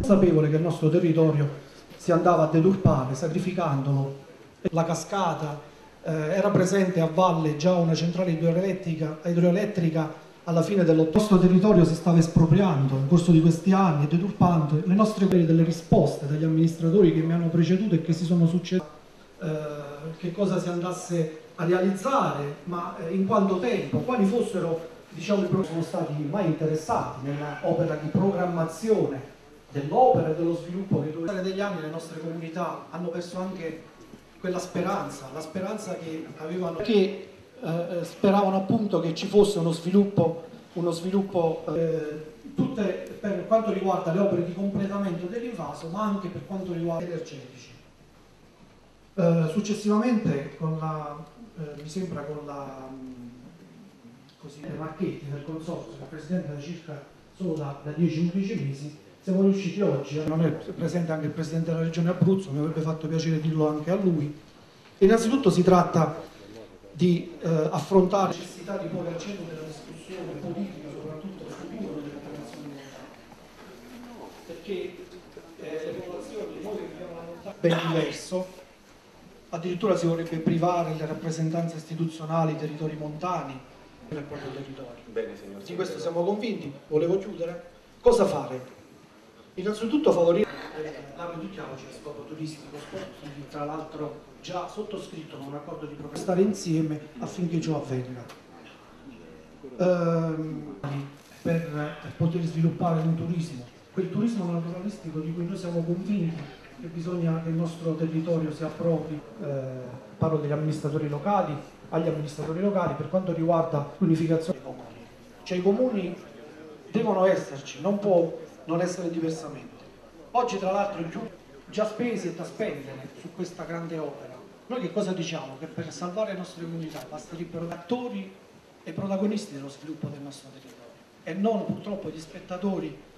Consapevole che il nostro territorio si andava a deturpare, sacrificandolo. La cascata, era presente a valle già una centrale idroelettrica alla fine dell'Ottocento. Il nostro territorio si stava espropriando nel corso di questi anni e deturpando. Le nostre delle risposte dagli amministratori che mi hanno preceduto e che si sono successi, che cosa si andasse a realizzare, ma in quanto tempo, quali fossero, diciamo, sono stati mai interessati nell'opera di programmazione dell'opera e dello sviluppo che nel degli anni le nostre comunità hanno perso anche quella speranza, la speranza che avevano, che speravano appunto che ci fosse uno sviluppo tutte per quanto riguarda le opere di completamento dell'invaso, ma anche per quanto riguarda gli energetici. Successivamente mi sembra con la Marchetti del consorzio, che è presidente da circa solo da 10-11 mesi, siamo riusciti oggi, non è presente anche il presidente della regione Abruzzo, mi avrebbe fatto piacere dirlo anche a lui. Innanzitutto si tratta di affrontare la necessità di porre al centro della discussione politica, soprattutto il futuro delle popolazioni montane, perché le popolazioni, noi che viviamo lontano, ben diverso, addirittura si vorrebbe privare le rappresentanze istituzionali, i territori montani del proprio territorio. Bene, signor Di questo siamo convinti. Volevo chiudere. Cosa fare? Innanzitutto favorire l'area di Chiavici a scopo turistico, sportivo, tra l'altro già sottoscritto con un accordo di stare insieme affinché ciò avvenga. Per poter sviluppare un turismo, quel turismo naturalistico di cui noi siamo convinti che bisogna che il nostro territorio si appropri, parlo agli amministratori locali per quanto riguarda l'unificazione dei comuni. Cioè i comuni devono esserci, non può non essere diversamente. Oggi tra l'altro già spesi e da spendere su questa grande opera. Noi che cosa diciamo? Che per salvare le nostre comunità basterebbero attori e protagonisti dello sviluppo del nostro territorio e non purtroppo gli spettatori